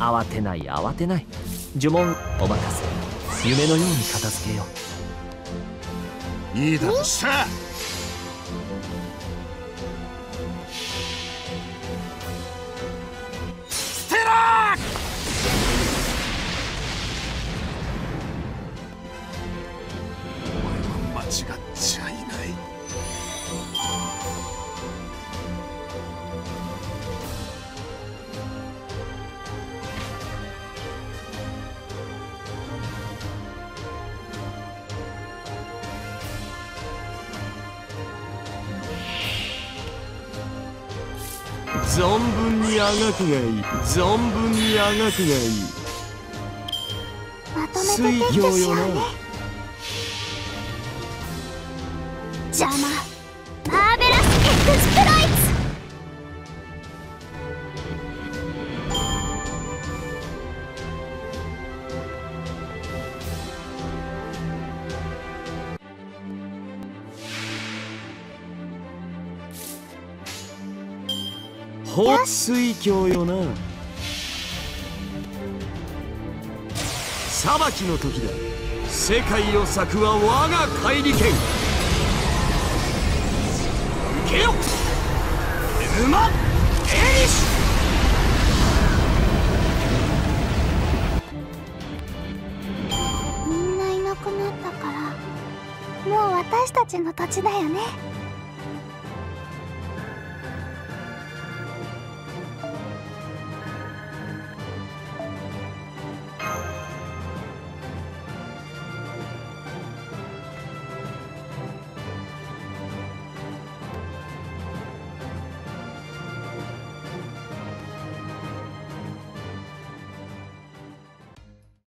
慌てない慌てない。呪文お任せ。夢のように片付けよう。 いいだろう。さあステラー。お前は間違っちゃいない。 存分にあがくがいい。存分にあがくがいい。 まとめて撤去しようね。邪魔。マーベラスエクスプロイツ。 放水鏡よな。裁きの時だ。世界を裂くは我が怪力剣。受けよエムマ・エリシみんないなくなったからもう私たちの土地だよね。